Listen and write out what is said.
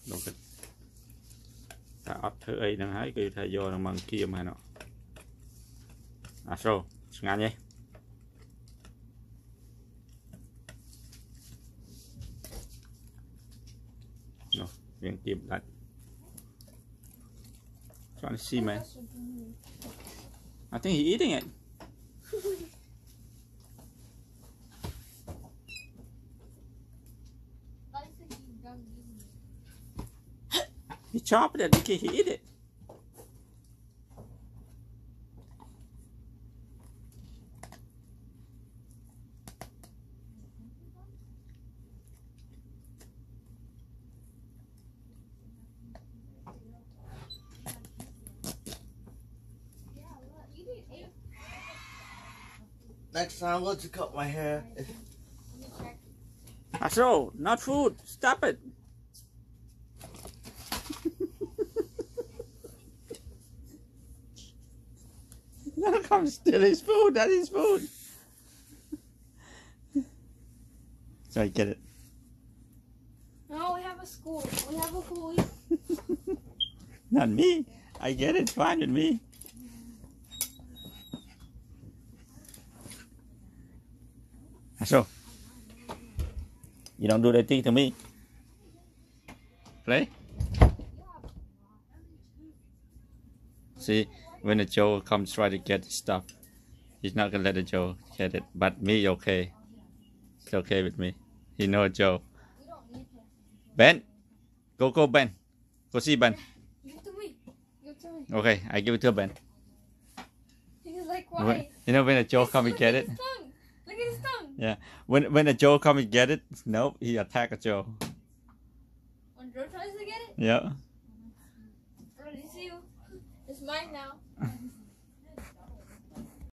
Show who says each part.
Speaker 1: đâu cái ta ấp thử ấy đang hái cái thay do đang mang kia mà nó à số ngang nhé nó viên kim đặt trying to see man I think he's eating it. He chopped it because he eat it.
Speaker 2: Next time, let's cut my hair.
Speaker 1: Astro, not food. Stop it. Don't come steal his food. That is food. Sorry, get it.
Speaker 3: No, we have a school. We have a school.
Speaker 1: Not me. I get it. Fine with me. So, you don't do that thing to me. Play. See, when the Joe comes try to get stuff, he's not gonna let the Joe get it. But me, okay. It's okay with me. He knows Joe. Ben, go Ben. Go see Ben.
Speaker 3: Give it to me. Give it to me.
Speaker 1: Okay, I give it to Ben.
Speaker 3: He's like, why?
Speaker 1: You know when the Joe come and get it?
Speaker 3: Look at his tongue.
Speaker 1: Yeah. When the Joe come and get it, nope, he attack a Joe.
Speaker 3: When Joe tries to get it?
Speaker 1: Yeah.
Speaker 3: Bro, you see you? It's mine now.